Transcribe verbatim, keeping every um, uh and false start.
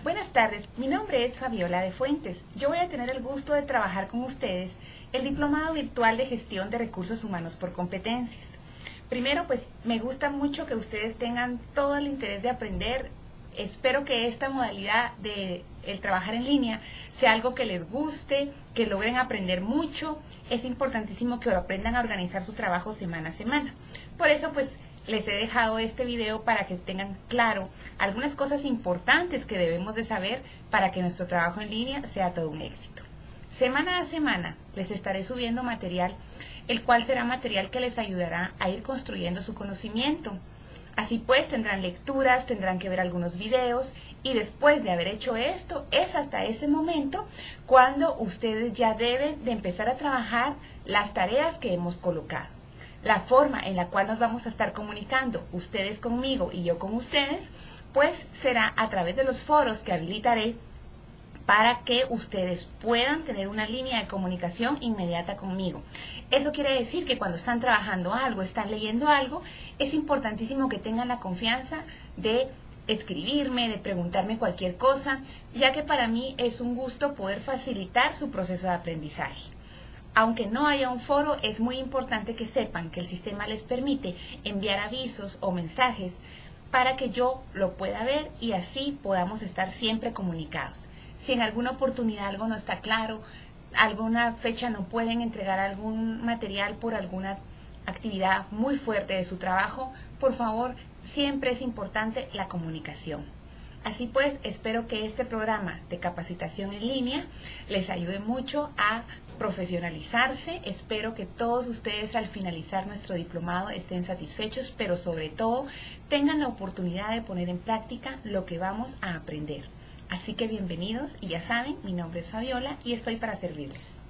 Buenas tardes, mi nombre es Fabiola de Fuentes. Yo voy a tener el gusto de trabajar con ustedes el Diplomado Virtual de Gestión de Recursos Humanos por Competencias. Primero, pues me gusta mucho que ustedes tengan todo el interés de aprender. Espero que esta modalidad de el trabajar en línea sea algo que les guste, que logren aprender mucho. Es importantísimo que aprendan a organizar su trabajo semana a semana. Por eso, pues, les he dejado este video para que tengan claro algunas cosas importantes que debemos de saber para que nuestro trabajo en línea sea todo un éxito. Semana a semana les estaré subiendo material, el cual será material que les ayudará a ir construyendo su conocimiento. Así pues, tendrán lecturas, tendrán que ver algunos videos y después de haber hecho esto, es hasta ese momento cuando ustedes ya deben de empezar a trabajar las tareas que hemos colocado. La forma en la cual nos vamos a estar comunicando, ustedes conmigo y yo con ustedes, pues será a través de los foros que habilitaré para que ustedes puedan tener una línea de comunicación inmediata conmigo. Eso quiere decir que cuando están trabajando algo, están leyendo algo, es importantísimo que tengan la confianza de escribirme, de preguntarme cualquier cosa, ya que para mí es un gusto poder facilitar su proceso de aprendizaje. Aunque no haya un foro, es muy importante que sepan que el sistema les permite enviar avisos o mensajes para que yo lo pueda ver y así podamos estar siempre comunicados. Si en alguna oportunidad algo no está claro, alguna fecha no pueden entregar algún material por alguna actividad muy fuerte de su trabajo, por favor, siempre es importante la comunicación. Así pues, espero que este programa de capacitación en línea les ayude mucho a profesionalizarse. Espero que todos ustedes al finalizar nuestro diplomado estén satisfechos, pero sobre todo tengan la oportunidad de poner en práctica lo que vamos a aprender. Así que bienvenidos y ya saben, mi nombre es Fabiola y estoy para servirles.